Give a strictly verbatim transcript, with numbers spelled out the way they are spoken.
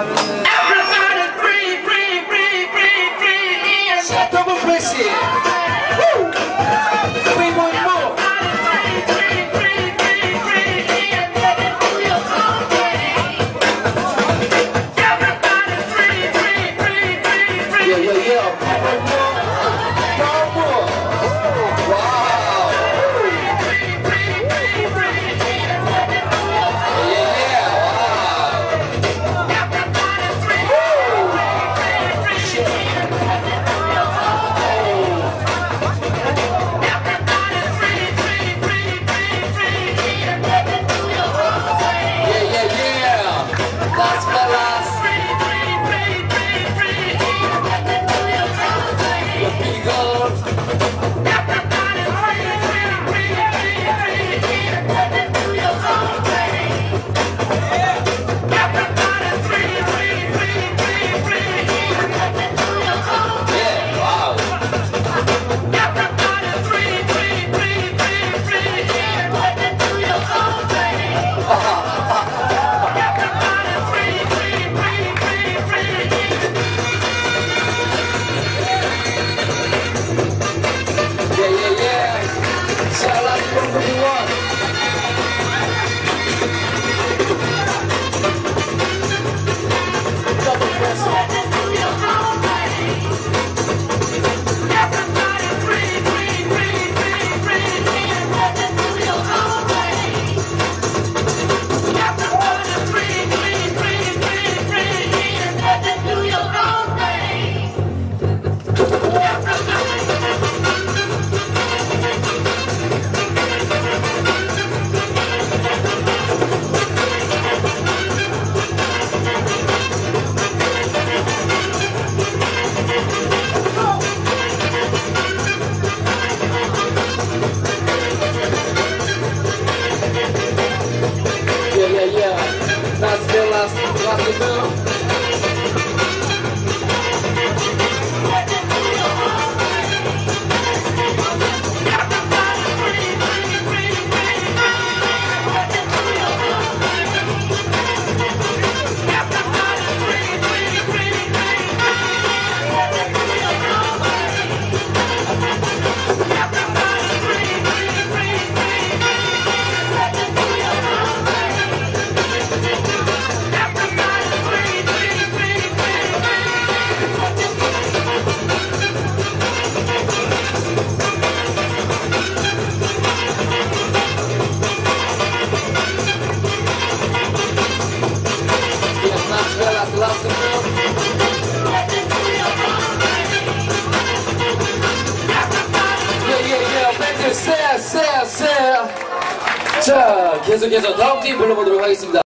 하면은 Everybody breathe, breathe, breathe, breathe, breathe in. 자, 더블 프레시. Three more, more. Yeah, yeah, yeah. Power more. Power more. Wow. Yeah, yeah. Wow. Yeah, yeah, yeah. Las Vegas. Las Vegas, Las Vegas. 자, 계속해서 다음 팀 불러보도록 하겠습니다.